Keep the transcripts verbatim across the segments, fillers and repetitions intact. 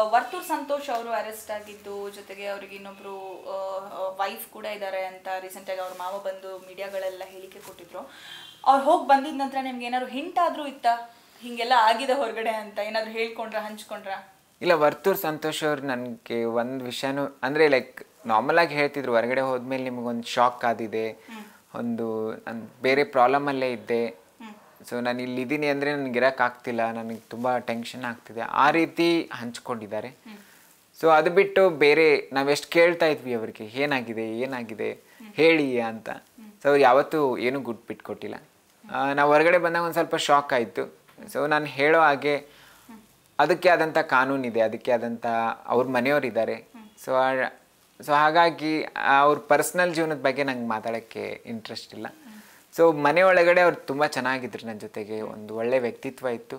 ವರ್ತೂರ್ ಸಂತೋಷ್ ಅವರು ಅರೆಸ್ಟ್ ಆಗಿದ್ದು, ಜೊತೆಗೆ ಅವ್ರಿಗೆ ಇನ್ನೊಬ್ರು ವೈಫ್ ಕೂಡ ಇದ್ದಾರೆ ಅಂತ ರೀಸೆಂಟ್ ಆಗಿ ಅವ್ರ ಮಾವ ಬಂದು ಮೀಡಿಯಾಗಳೆಲ್ಲ ಹೇಳಿಕೆ ಕೊಟ್ಟಿದ್ರು. ಅವ್ರು ಹೋಗಿ ಬಂದಿದ ನಂತರ ನಿಮ್ಗೆ ಏನಾದ್ರು ಹಿಂಟ್ ಆದ್ರೂ ಇತ್ತ ಹಿಂಗೆಲ್ಲ ಆಗಿದೆ ಹೊರಗಡೆ ಅಂತ ಏನಾದ್ರು ಹೇಳ್ಕೊಂಡ್ರ ಹಂಚ್ಕೊಂಡ್ರ? ಇಲ್ಲ, ವರ್ತೂರ್ ಸಂತೋಷ್ ಅವ್ರು ನನಗೆ ಒಂದು ವಿಷಯನೂ ಅಂದರೆ ಲೈಕ್ ನಾರ್ಮಲ್ ಆಗಿ ಹೇಳ್ತಿದ್ರು, ಹೊರಗಡೆ ಹೋದ್ಮೇಲೆ ನಿಮಗೊಂದು ಶಾಕ್ ಆದಿದೆ, ಒಂದು ನಾನು ಬೇರೆ ಪ್ರಾಬ್ಲಮಲ್ಲೇ ಇದ್ದೆ, ಸೊ ನಾನು ಇಲ್ಲಿದ್ದೀನಿ ಅಂದರೆ ನನಗೆ ಇರೋಕ್ಕಾಗ್ತಿಲ್ಲ, ನನಗೆ ತುಂಬ ಟೆನ್ಷನ್ ಆಗ್ತಿದೆ, ಆ ರೀತಿ ಹಂಚ್ಕೊಂಡಿದ್ದಾರೆ. ಸೊ ಅದು ಬಿಟ್ಟು ಬೇರೆ ನಾವೆಷ್ಟು ಕೇಳ್ತಾ ಇದ್ವಿ ಅವ್ರಿಗೆ ಏನಾಗಿದೆ ಏನಾಗಿದೆ ಹೇಳಿ ಅಂತ, ಸೊ ಅವ್ರು ಯಾವತ್ತೂ ಏನೂ ಗುಡ್ ಬಿಟ್ಕೊಟ್ಟಿಲ್ಲ. ನಾವು ಹೊರಗಡೆ ಬಂದಾಗ ಒಂದು ಸ್ವಲ್ಪ ಶಾಕ್ ಆಯಿತು. ಸೊ ನಾನು ಹೇಳೋ ಹಾಗೆ ಅದಕ್ಕೆ ಆದಂಥ ಕಾನೂನಿದೆ, ಅದಕ್ಕೆ ಆದಂಥ ಅವ್ರ ಮನೆಯವರಿದ್ದಾರೆ. ಸೊ ಸೊ ಹಾಗಾಗಿ ಅವ್ರ ಪರ್ಸ್ನಲ್ ಜೀವನದ ಬಗ್ಗೆ ನಂಗೆ ಮಾತಾಡೋಕ್ಕೆ ಇಂಟ್ರೆಸ್ಟ್ ಇಲ್ಲ. ಸೊ ಮನೆ ಒಳಗಡೆ ಅವ್ರು ತುಂಬ ಚೆನ್ನಾಗಿದ್ರು, ನನ್ನ ಜೊತೆಗೆ ಒಂದು ಒಳ್ಳೆ ವ್ಯಕ್ತಿತ್ವ ಇತ್ತು.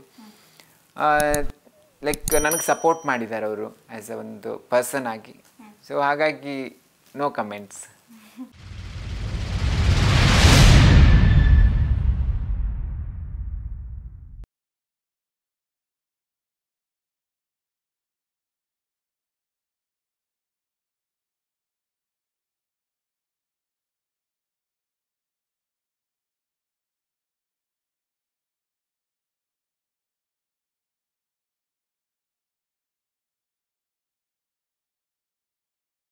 ಲೈಕ್ ನನಗೆ ಸಪೋರ್ಟ್ ಮಾಡಿದ್ದಾರೆ ಅವರು ಆ್ಯಸ್ ಅ ಒಂದು ಪರ್ಸನ್ ಆಗಿ. ಸೊ ಹಾಗಾಗಿ ನೋ ಕಮೆಂಟ್ಸ್.